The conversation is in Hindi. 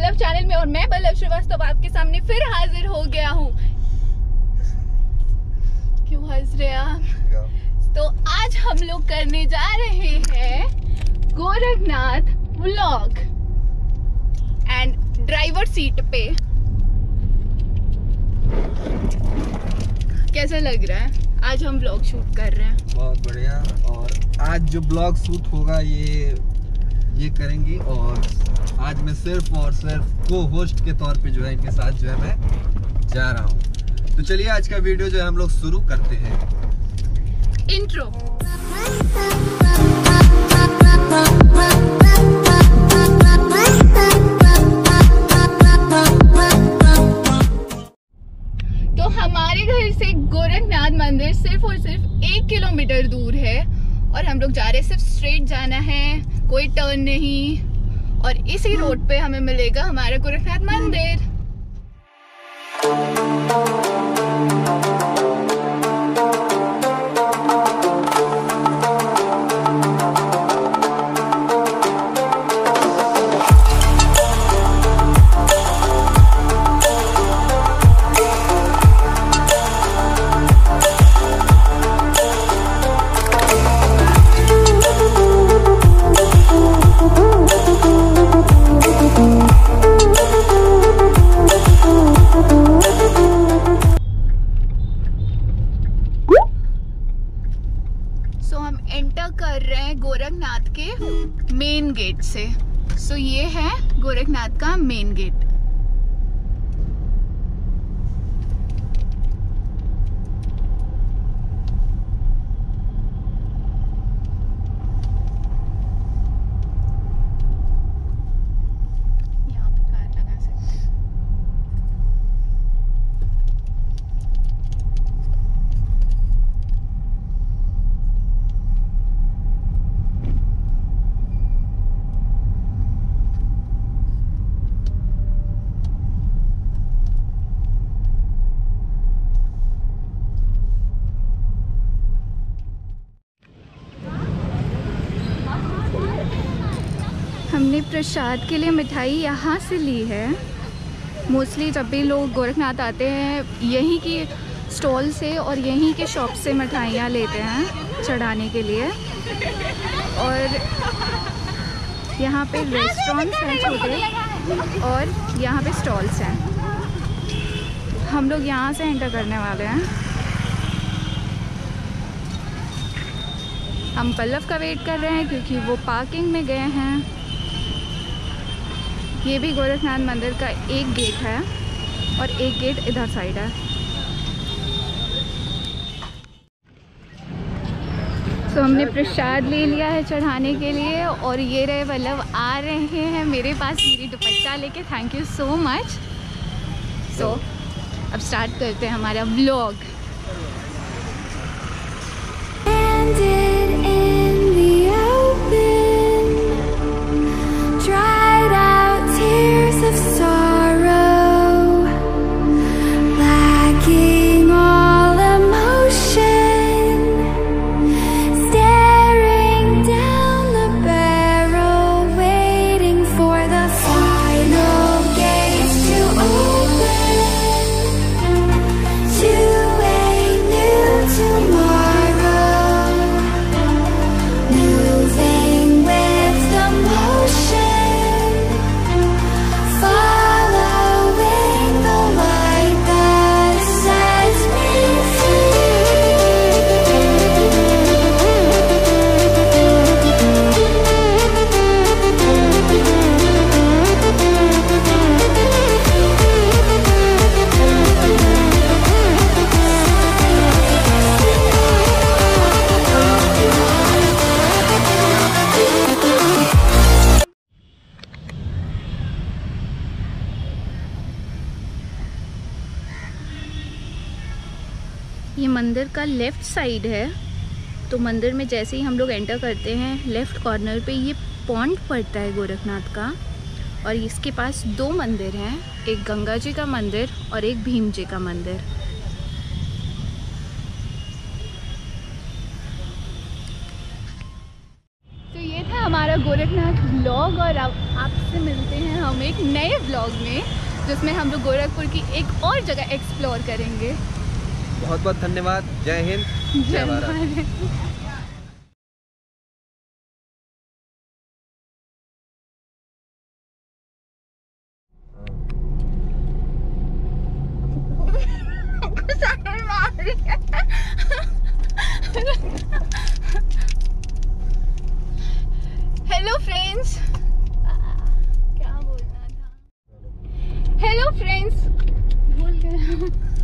पल्लव चैनल में और मैं पल्लव श्रीवास्तव आपके सामने फिर हाजिर हो गया हूँ। क्यों हंस रहे आप? तो आज हम लोग करने जा रहे हैं Gorakhnath vlog and driver seat पे। कैसा लग रहा है? आज हम व्लॉग शूट कर रहे हैं। बहुत बढ़िया। और आज जो ब्लॉग शूट होगा ये करेंगी और आज मैं सिर्फ और सिर्फ को होस्ट के तौर पे जो है इनके साथ जो है मैं जा रहा हूँ। तो चलिए आज का वीडियो जो है हम लोग शुरू करते हैं। इंट्रो। तो हमारे घर से गोरखनाथ मंदिर सिर्फ और सिर्फ 1 किलोमीटर दूर है और हम लोग जा रहे हैं, सिर्फ स्ट्रेट जाना है, कोई टर्न नहीं। और इसी रोड पे हमें मिलेगा हमारा गोरखनाथ मंदिर। एंटर कर रहे हैं गोरखनाथ के मेन गेट से। सो ये है गोरखनाथ का मेन गेट। यहाँ पे कार लगा सकते हैं। हमने प्रसाद के लिए मिठाई यहाँ से ली है। मोस्टली जब भी लोग गोरखनाथ आते हैं यहीं की स्टॉल से और यहीं के शॉप से मिठाइयाँ लेते हैं चढ़ाने के लिए। और यहाँ पे रेस्टोरेंट्स हैं छोटे और यहाँ पे स्टॉल्स हैं। हम लोग यहाँ से एंटर करने वाले हैं। हम पल्लव का वेट कर रहे हैं क्योंकि वो पार्किंग में गए हैं। ये भी गोरखनाथ मंदिर का एक गेट है और एक गेट इधर साइड है। तो हमने प्रसाद ले लिया है चढ़ाने के लिए और ये रहे पल्लव आ रहे हैं मेरे पास मेरी दुपट्टा लेके। Thank you so much. So अब स्टार्ट करते हैं हमारा व्लॉग। ये मंदिर का लेफ़्ट साइड है। तो मंदिर में जैसे ही हम लोग एंटर करते हैं लेफ़्ट कॉर्नर पे ये पॉन्ड पड़ता है गोरखनाथ का। और इसके पास 2 मंदिर हैं, एक गंगा जी का मंदिर और एक भीम जी का मंदिर। तो ये था हमारा गोरखनाथ व्लॉग और अब आपसे मिलते हैं हम हूँ एक नए व्लॉग में, जिसमें हम लोग गोरखपुर की एक और जगह एक्सप्लोर करेंगे। बहुत बहुत धन्यवाद। जय हिंद, जय भारत। हेलो फ्रेंड्स, क्या बोलना था? हेलो फ्रेंड्स, भूल गए।